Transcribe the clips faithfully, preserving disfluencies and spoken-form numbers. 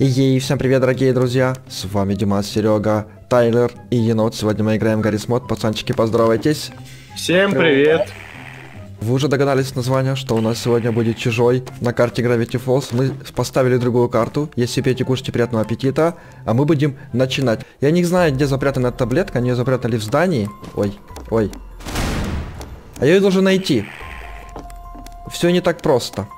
Ей, всем привет, дорогие друзья, с вами Димас, Серега, Тайлер и Енот. Сегодня мы играем Гаррис Мод. Пацанчики, поздоровайтесь. Всем привет. Вы уже догадались с названия, что у нас сегодня будет чужой на карте Gravity Falls. Мы поставили другую карту. Если пейте, кушайте, приятного аппетита. А мы будем начинать. Я не знаю, где запрятана таблетка, они ее запрятали в здании. Ой, ой. А я ее должен найти. Все не так просто.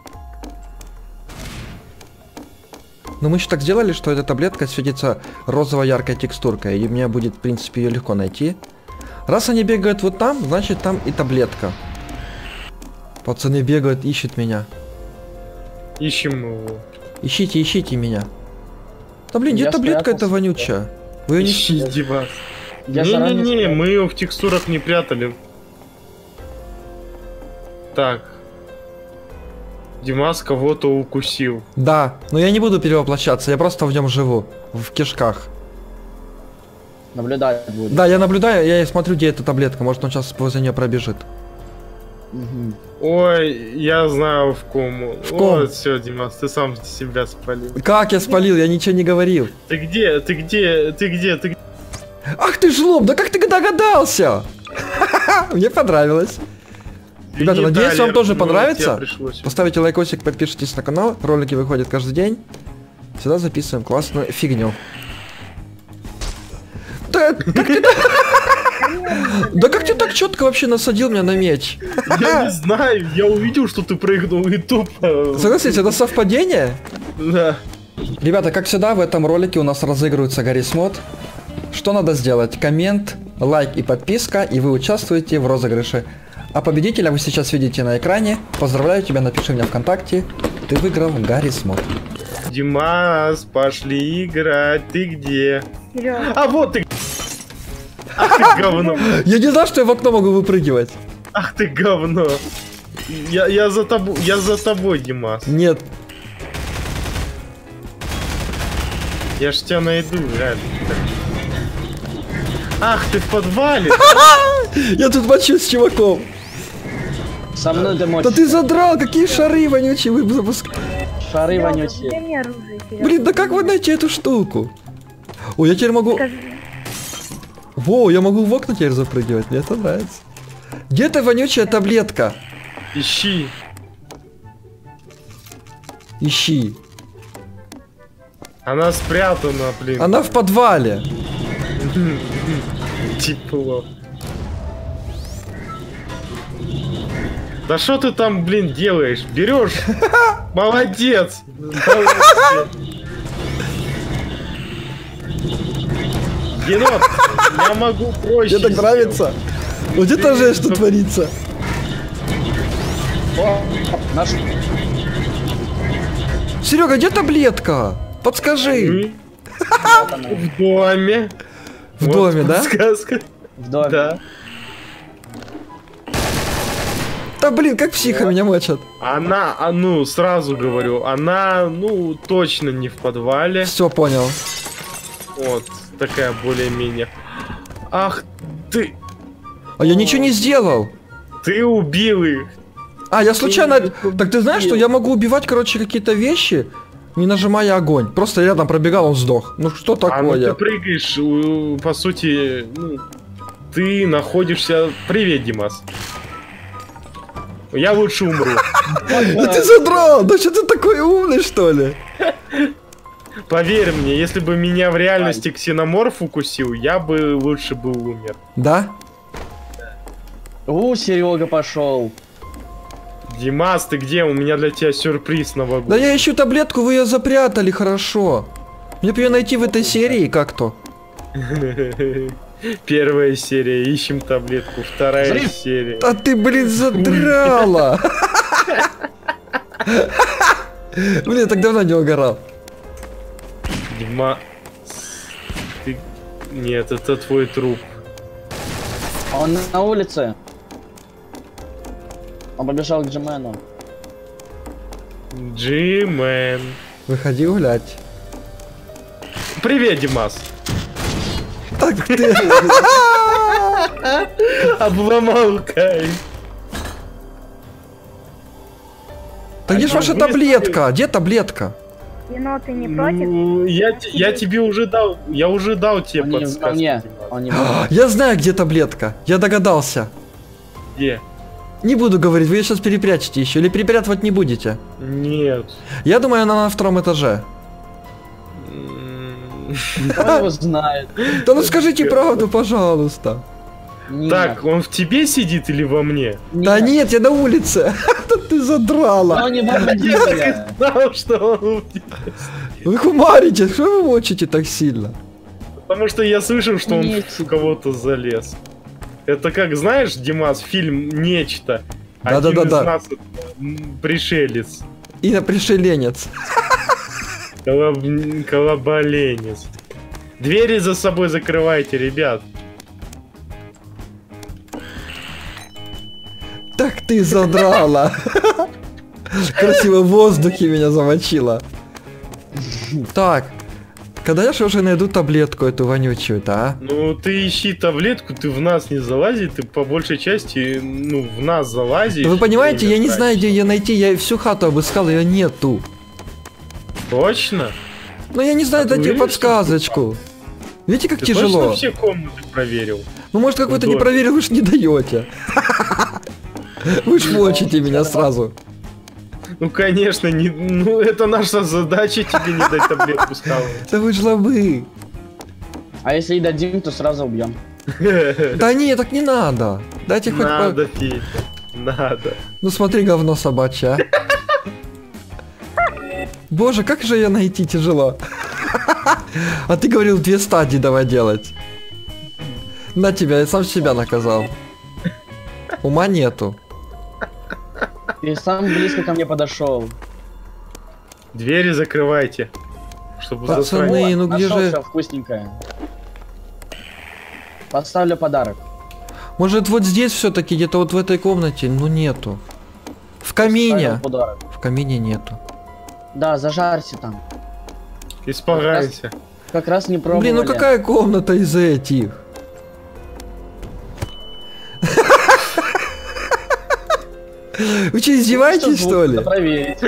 Но мы еще так сделали, что эта таблетка светится розовой яркой текстуркой. И мне будет, в принципе, ее легко найти. Раз они бегают вот там, значит там и таблетка. Пацаны бегают, ищут меня. Ищем его. Ищите, ищите меня. Да блин, где таблетка эта вонючая? Вы ее не ищите вас. Не-не-не, мы ее в текстурах не прятали. Так. Димас кого-то укусил. Да, но я не буду перевоплощаться, я просто в нем живу. В кишках. Наблюдать буду. Да, я наблюдаю, я смотрю, где эта таблетка. Может, он сейчас возле нее пробежит. Угу. Ой, я знаю в ком. В ком? Вот, все, Димас, ты сам себя спалил. Как я спалил? Я ничего не говорил. Ты где? Ты где? Ты где? Ты где? Ах ты жлоб, да как ты догадался? Мне понравилось. Ребята, надеюсь, вам тоже понравится. Поставите лайкосик, подпишитесь на канал. Ролики выходят каждый день. Всегда записываем классную фигню. Да как ты так... Да как ты так четко вообще насадил меня на меч? Я не знаю, я увидел, что ты прыгнул и тупо... Согласитесь, это совпадение? Да. Ребята, как всегда, в этом ролике у нас разыгрывается Гаррис Мод. Что надо сделать? Коммент, лайк и подписка, и вы участвуете в розыгрыше. А победителя вы сейчас видите на экране. Поздравляю тебя, напиши мне ВКонтакте. Ты выиграл Гаррис Мод. Димас, пошли играть. Ты где? Серёга. А вот ты. Ах ты говно. Я не знал, что я в окно могу выпрыгивать. Ах ты говно. Я, я за тобой, я за тобой, Димас. Нет. Я ж тебя найду, реально. Ах, ты в подвале. Я тут мочусь с чуваком. Со мной ты Да мочишь. ты задрал, какие шары вонючие вы запускаете. Шары Серёга, вонючие. дай мне оружие, Серёга. Блин, да как вы найти эту штуку? Ой, я теперь могу... Скажи. Во, я могу в окна теперь запрыгивать, мне это нравится. Где эта вонючая таблетка? Ищи. Ищи. Она спрятана, блин. Она в подвале. Тепло. Да что ты там, блин, делаешь? Берешь? Молодец. Молодец. Енот, я могу проще. Мне так нравится. Вот где-то же что творится. О, наш... Серега, где таблетка? Подскажи. В доме. В Вот доме, да? Сказка. В доме. Да. Да блин, как психа меня мочат. Она, а ну, сразу говорю, она, ну, точно не в подвале. Все понял. Вот, такая более-менее. Ах ты, А я ничего не сделал. ты убил их. А, я случайно... Ты Так ты знаешь, что я могу убивать, короче, какие-то вещи, не нажимая огонь. Просто рядом пробегал, он сдох. Ну что А ну ты такое? прыгаешь, у- по сути, ну, ты находишься... Привет, Димас. Я лучше умру. Да ты задрал! Да что ты такой умный, что ли? Поверь мне, если бы меня в реальности ксеноморф укусил, я бы лучше бы умер. Да? У, Серега пошел. Димас, ты где? У меня для тебя сюрприз Да новогодний. я ищу таблетку, вы ее запрятали, хорошо. Мне бы ее найти в этой серии как-то. Первая серия, ищем таблетку. Вторая Взрыв. серия. А ты, блин, задрала. Блин, я так давно не угорал. Дима... Ты... Нет, это твой труп. Он на улице. Он побежал к Джимену. Джимен. Выходи гулять. Привет, Димас. Так ты... Обломал кайф. Так где ж ваша таблетка? Где таблетка? Енот, ты не против? Ну, я, те- я тебе уже дал, я уже дал тебе Он не подсказки. во мне. Димас. Он не во мне. Я знаю, где таблетка. Я догадался. Где? Не буду говорить, вы ее сейчас перепрячете еще. Или перепрятывать не будете. Нет. Я думаю, она на втором этаже. М, Кто его знает? Да ну скажите правду, пожалуйста. Нет. Так, он в тебе сидит или во мне? Да нет, я на улице. Да ты задрала. Он не во мне. Я так и знал, что он в тебе. Вы хумарите, что вы мочите так сильно? Потому что я слышал, что он Нет, в кого-то залез. Это как, знаешь, Димас, фильм «Нечто». Один Да-да-да-да. из нас это, м, пришелец. И на пришеленец. Колоб- Колоболенец. Двери за собой закрывайте, ребят. Так ты задрала. Красиво в воздухе меня замочила. Так, когда я же уже найду таблетку эту вонючую-то, а? Ну, ты ищи таблетку, ты в нас не залази, ты по большей части, ну, в нас залазишь. Вы понимаете, я не Время знаю, где ее найти, я всю хату обыскал, ее нету. тратишь. Точно? Но я не знаю, А ты дайте уверен, что подсказочку. Видите, как Ты тяжело? точно все комнаты проверил? Ну, может, какой-то не Удобно. проверил, вы ж не даете. Вы ж мочите меня сразу. Ну, конечно, не, ну, это наша задача тебе не дать таблетку скалы. Да вы жлобы. А если и дадим, то сразу убьем. Да не, так не надо. Дайте хоть по... Надо, Федя, надо. Ну смотри, говно собачье, а. Боже, как же ее найти тяжело. А ты говорил, две стадии давай делать. На тебя, я сам себя наказал. Ума нету. Ты сам близко ко мне подошел. Двери закрывайте, чтобы Пацаны, засранить. ну где Нашел же... всё вкусненькое. Поставлю подарок. Может вот здесь все-таки, где-то вот в этой комнате, ну нету. В камине. Поставил подарок. В камине нету. Да, зажарься там. Испугайся. Как раз не пробовали. Блин, ну какая комната из этих? Вы что, издеваетесь, что ли? Надо проверить.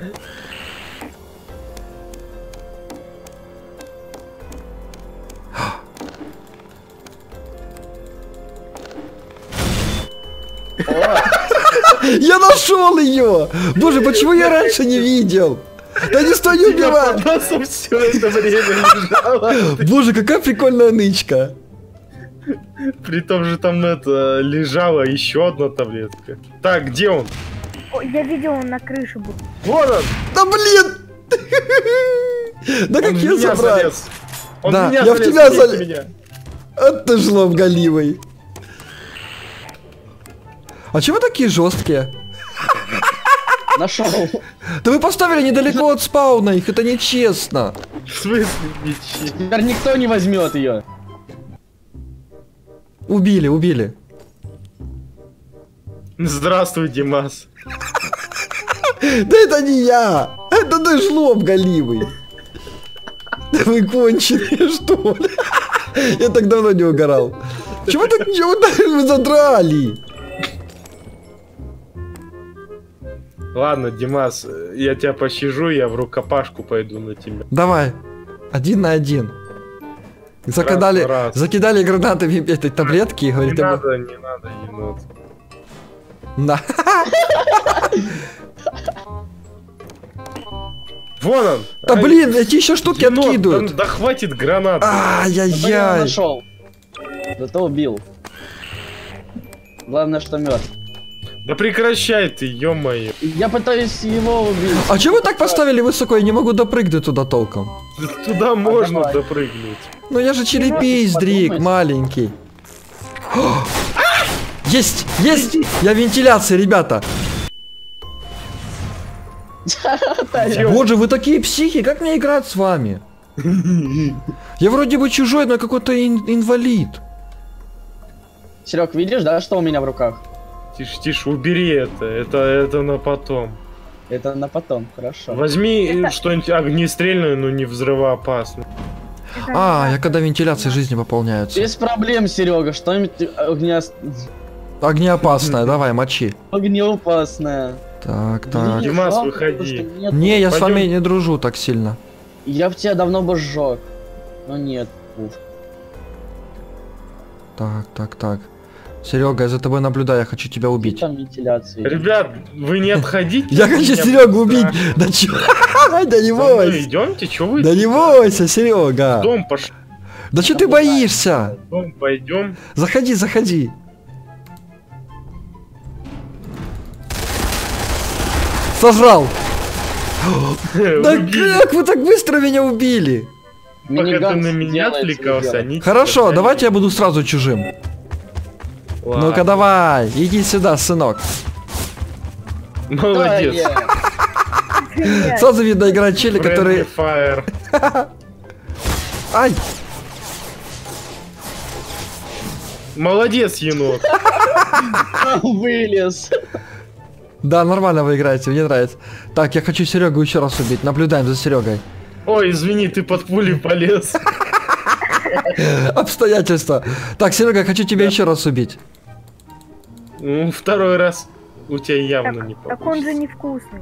Я нашел ее! Боже, почему я раньше не видел? Да не стой, не убивай! Просто все это время лежало. Боже, какая прикольная нычка! При том же там это лежала еще одна таблетка. Так, где он? О, я видел, он на крыше был. Вот он! Да блин! Да Он как в я меня забрал? залез. Он Да, в меня я в залез, тебя видите залез. меня. А ты жлоб голивый. А чего такие жесткие? Нашел. Да вы поставили недалеко от спауна их, это нечестно. В смысле ничего? Теперь никто не возьмет ее. Убили, убили. Здравствуй, Димас. Да это не я! Это ты жлоб голивый. Да вы конченые, что ли? Я так давно не угорал. Чего так, чего так вы задрали? Ладно, Димас, я тебя пощажу, я в рукопашку пойду на тебя. Давай, один на один. Закидали, Раз на раз. закидали гранатами этой таблетки и Не говорит, ему, надо, не надо, енот. на. Вон он! Да Ай, блин, эти еще штуки енот, откидывают. Да, да хватит гранат. Я Ай-яй-яй. нашел. Зато убил. Главное, что мертв. Да прекращай ты, ё-моё. Я пытаюсь его убить. А чего вы так поставили высоко? Я не могу допрыгнуть туда толком. Туда можно давай. допрыгнуть. Ну я же черепиздрик подумать. маленький. О! Есть! Есть! Я в вентиляции, ребята! Где он? Боже, вы такие психи, как мне играть с вами? Я вроде бы чужой, но какой-то ин- инвалид. Серег, видишь, да, что у меня в руках? Тише, тише, убери это. Это, это на потом. Это на потом, хорошо. Возьми э, что-нибудь огнестрельное, но не взрывоопасное. Это А, не я когда вентиляции жизни пополняются. Без проблем, Серега, что-нибудь огня... Огнеопасная, давай, мочи. огнеопасное. Так, так. Димас, Жалко, выходи. что нет. Не, я с Пойдем. вами не дружу так сильно. Я в тебя давно бы сжег. Но нет. Уф. Так, так, так. Серега, я за тобой наблюдаю, я хочу тебя убить. Там вентиляции. Ребят, вы не отходите. Я от хочу меня, Серегу потому убить! что- Да чё? Да не За мной бойся! идемте, чё вы? Да не бойся, Серега! В дом пошли. Да что ты боишься? В дом пойдем. Заходи, заходи. Сожрал! Да Убили. как вы так быстро меня убили? Пока ты Миниган на меня делает своё отвлекался, дело. они... Хорошо, тебя давайте я буду сразу чужим. Ладно. Ну-ка давай, иди сюда, сынок. Молодец. Нет. Сразу видно играть чели, который... Friendly Fire. Ай! Молодец, енот. Вылез. Да, нормально вы играете, мне нравится. Так, я хочу Серегу еще раз убить. Наблюдаем за Серегой. Ой, извини, ты под пули полез. Обстоятельства. Так, Серега, я хочу тебя еще раз убить. Ну, второй раз у тебя явно не Так, так он же получится. невкусный.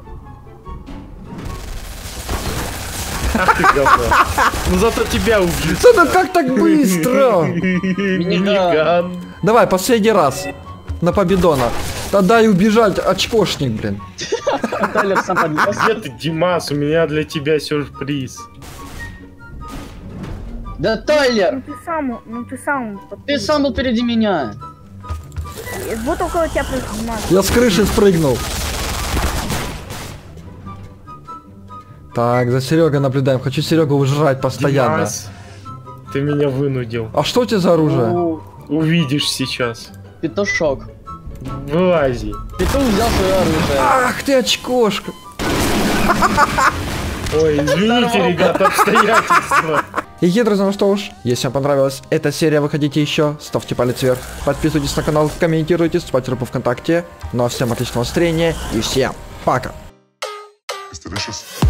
Ах ты говно. Ну зато тебя убьют. Что-то как так быстро? Миниган. Давай, последний раз. На победона. Да дай убежать, очкошник, блин. Тайлер сам поднес. Где ты, Димас? У меня для тебя сюрприз. Да, Ну Тайлер! ты сам, ну ты сам. Ты сам был впереди меня. Вот около тебя просто Я с крыши спрыгнул. Так, за Серегой наблюдаем. Хочу Серегу ужрать постоянно. Димас, ты меня вынудил. А что у тебя за оружие? У, Увидишь сейчас. Петушок. Вылази. Петух взял свое оружие. Ах ты очкошка. Ой, извините, ребята, обстоятельства. И, друзья, ну что уж, если вам понравилась эта серия, выходите еще, ставьте палец вверх, подписывайтесь на канал, комментируйте, вступайте в группу ВКонтакте. Ну а всем отличного настроения и всем пока. It's delicious.